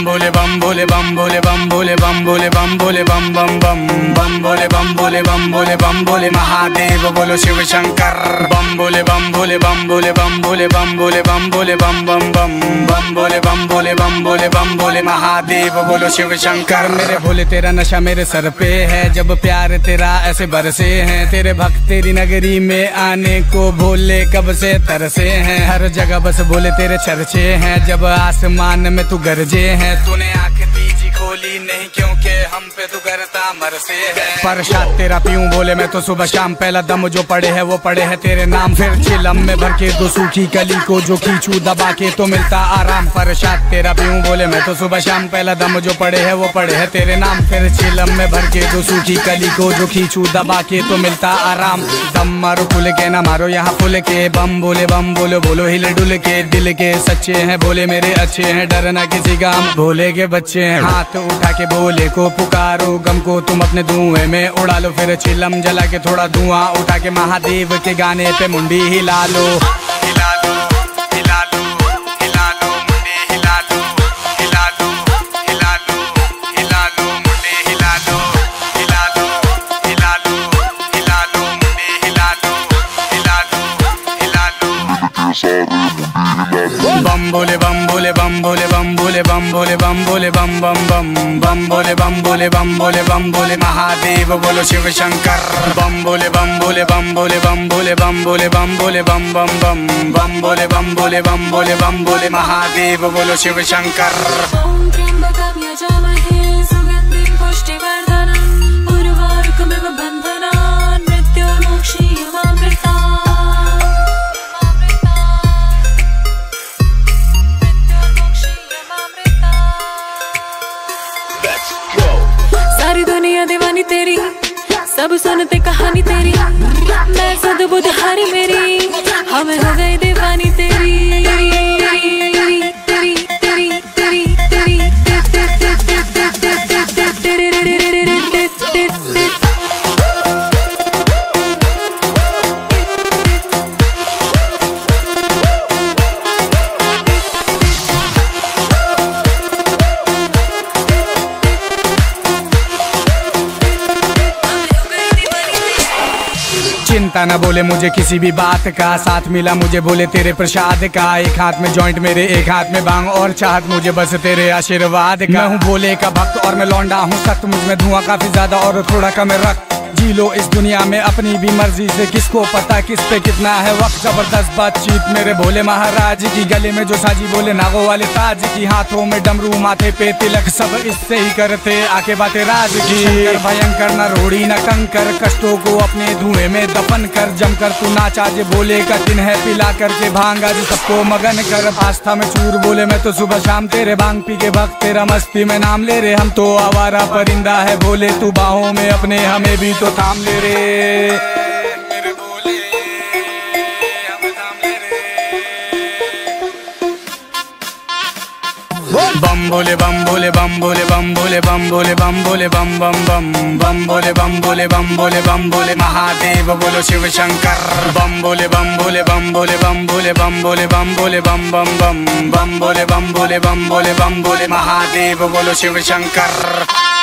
बोले बम बोले बम बोले बम बोले बम बोले बम बोले बम बम बम बम बोले बम बोले बम बोले बम बोले महादेव बोलो शिव शंकर। बम बोले बम बोले बम बोले बम बोले बम बोले बम बोले बम बम बम बम बोले बम बोले बम बोले बम बोले महादेव बोलो शिव शंकर। मेरे भोले तेरा नशा मेरे सर पे है, जब प्यार तेरा ऐसे बरसे हैं, तेरे भक्त तेरी नगरी में आने को भोले कब से तरसे हैं। हर जगह बस बोले तेरे चर्चे हैं, जब आसमान में तू गरजे हैं। तूने आंख तीजी खोली नहीं क्योंकि हम पे तू करता मरसे है। प्रसाद तेरा पीऊं बोले मैं तो सुबह शाम, पहला दम जो पड़े है वो पड़े है तेरे नाम। फिर चिलम में भर के दो सूखी कली को जो खींचू दबा के तो मिलता आराम। प्रसाद तेरा पीऊं बोले मैं तो सुबह शाम, पहला दम जो पड़े है वो पड़े है तेरे नाम। फिर चिलम में भर के दो सूखी कली को जो खींचू दबा के तो मिलता आराम। दम मारो खुल के ना मारो यहाँ फुल के, बम बोले बोलो बोलो हिल डुल के। दिल के सच्चे हैं भोले मेरे अच्छे हैं, डरना किसी का हम भोले के बच्चे हैं। हाथ उठा के भोले को पुकारो, गम को तुम अपने धुएं में उड़ा लो। फिर चिलम जला के थोड़ा धुआं उठा के महादेव के गाने पे मुंडी हिला लो। हिला लो हिला लो हिला लो मुंडी हिला लो। हिला लो हिला लो हिला लो मुंडी हिला लो। हिला लो हिला लो हिला लो मुंडी हिला लो। हिला लो हिला लो। बम बोले बम बोले बम बोले बम बोले बम बोले बम बोले बम बम बम बम बोले बम बोले बम बोले बम बोले महादेव बोलो शिव शंकर। बम बोले बम बोले बम बोले बम बोले बम बोले बम बोले बम बम बम बम बोले बम बोले बम बोले बम बोले महादेव बोलो शिव शंकर। ओम त्र्यंबकं यजामहे सुगन्धिं पुष्टिवर्धनम् उर्वारुकमिव बन्धनान् मृत्योर्मोक्षीयमामृतात्। सारी दुनिया दीवानी तेरी, सब सुनते कहानी तेरी। मैं सद्बुद्ध हारी मेरी, हमें हो गई दीवानी तेरी। चिंता न बोले मुझे किसी भी बात का, साथ मिला मुझे बोले तेरे प्रसाद का। एक हाथ में जॉइंट मेरे एक हाथ में बांग, और चाहत मुझे बस तेरे आशीर्वाद का। मैं हूँ भोले का भक्त और मैं लौंडा हूँ सख्त, मुझ में धुआं काफी ज्यादा और थोड़ा कम रक्त। जी लो इस दुनिया में अपनी भी मर्जी से, किसको पता किस पे कितना है वक्त। जबरदस्त बातचीत मेरे भोले महाराज की, गले में जो साजी बोले नागों वाले ताज की। हाथों में डमरू माथे पे तिलक, सब इससे ही करते आके बातें राज की। शंकर भयंकर न रोड़ी न कंकर, कष्टों को अपने धुएं में दफन कर। जमकर तू नाच आज भोले का दिन है, पिला करके भांग आज सबको मगन कर। आस्था में चूर बोले मैं तो सुबह शाम, तेरे भांग पी के भक्त तेरा मस्ती में नाम ले रे। हम तो आवारा परिंदा है भोले, तू बाहों में अपने हमें भी तो थाम ले रे। मेरे भोले हम थाम ले रे। बम बोले बम बोले बम बोले बम बोले बम बोले बम बोले बम बम बम बम बोले बम बोले बम बोले बम बोले महादेव बोलो शिव शंकर। बम बोले बम बोले बम बोले बम बोले बम बोले बम बोले बम बम बम बम बोले बम बोले बम बोले बम बोले महादेव बोलो शिव शंकर।